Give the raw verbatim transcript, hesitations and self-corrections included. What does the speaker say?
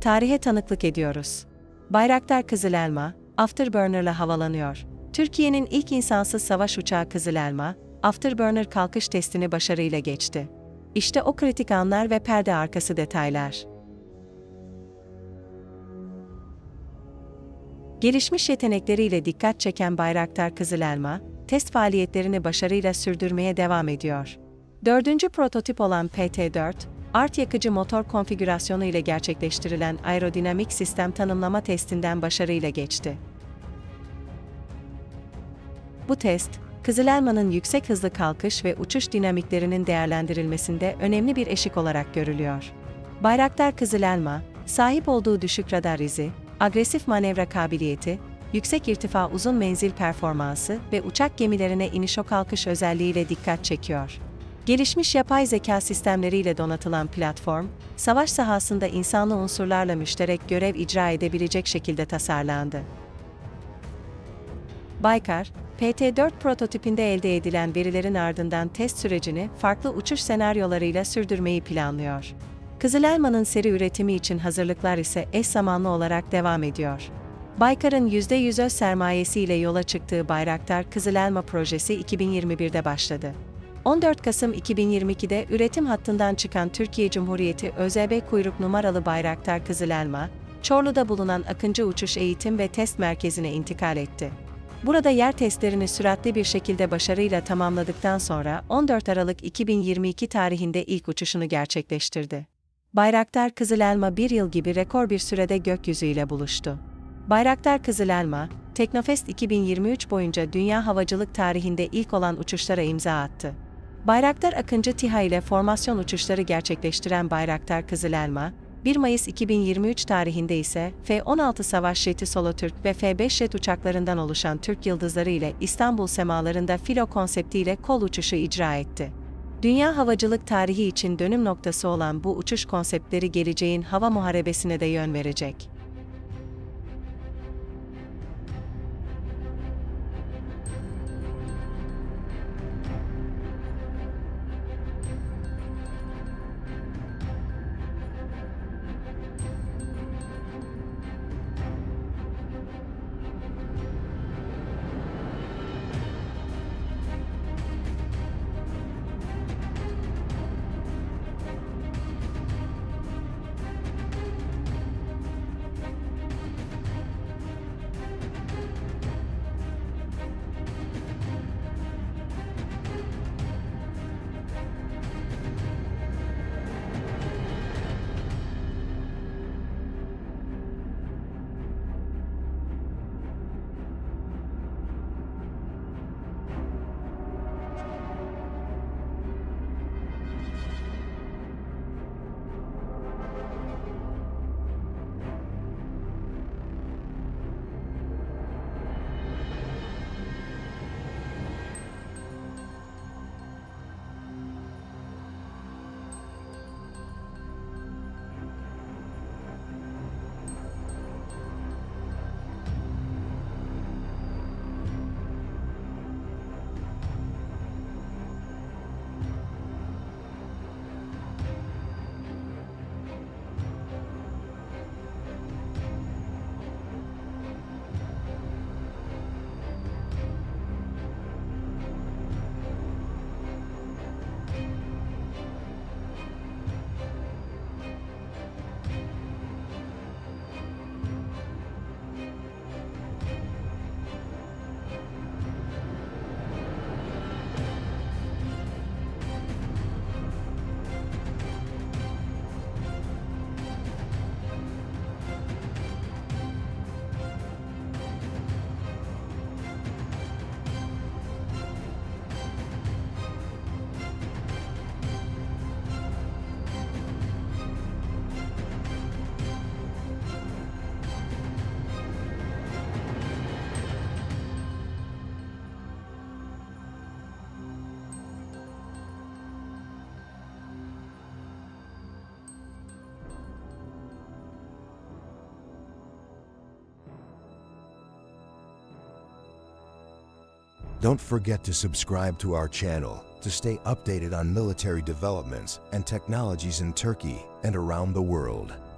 tarihe tanıklık ediyoruz. Bayraktar Kızılelma, Afterburner'la havalanıyor. Türkiye'nin ilk insansız savaş uçağı Kızılelma, Afterburner kalkış testini başarıyla geçti. İşte o kritik anlar ve perde arkası detaylar. Gelişmiş yetenekleriyle dikkat çeken Bayraktar Kızılelma, test faaliyetlerini başarıyla sürdürmeye devam ediyor. Dördüncü prototip olan P T dört, art yakıcı motor konfigürasyonu ile gerçekleştirilen aerodinamik sistem tanımlama testinden başarıyla geçti. Bu test, Kızılelma'nın yüksek hızlı kalkış ve uçuş dinamiklerinin değerlendirilmesinde önemli bir eşik olarak görülüyor. Bayraktar Kızılelma, sahip olduğu düşük radar izi, agresif manevra kabiliyeti, yüksek irtifa uzun menzil performansı ve uçak gemilerine iniş o kalkış özelliğiyle dikkat çekiyor. Gelişmiş yapay zeka sistemleriyle donatılan platform, savaş sahasında insanlı unsurlarla müşterek görev icra edebilecek şekilde tasarlandı. Baykar, P T dört prototipinde elde edilen verilerin ardından test sürecini farklı uçuş senaryolarıyla sürdürmeyi planlıyor. Kızılelma'nın seri üretimi için hazırlıklar ise eş zamanlı olarak devam ediyor. Baykar'ın yüzde yüz öz sermayesiyle yola çıktığı Bayraktar Kızılelma projesi iki bin yirmi birde başladı. on dört Kasım iki bin yirmi ikide üretim hattından çıkan Türkiye Cumhuriyeti ÖZB kuyruk numaralı Bayraktar Kızılelma, Çorlu'da bulunan Akıncı Uçuş Eğitim ve Test Merkezi'ne intikal etti. Burada yer testlerini süratli bir şekilde başarıyla tamamladıktan sonra on dört Aralık iki bin yirmi iki tarihinde ilk uçuşunu gerçekleştirdi. Bayraktar Kızılelma bir yıl gibi rekor bir sürede gökyüzüyle buluştu. Bayraktar Kızılelma, Teknofest iki bin yirmi üç boyunca dünya havacılık tarihinde ilk olan uçuşlara imza attı. Bayraktar Akıncı TİHA ile formasyon uçuşları gerçekleştiren Bayraktar Kızılelma, bir Mayıs iki bin yirmi üç tarihinde ise F on altı Savaş Jeti Solotürk ve F beş jet uçaklarından oluşan Türk Yıldızları ile İstanbul semalarında filo konseptiyle kol uçuşu icra etti. Dünya havacılık tarihi için dönüm noktası olan bu uçuş konseptleri geleceğin hava muharebesine de yön verecek. Don't forget to subscribe to our channel to stay updated on military developments and technologies in Turkey and around the world.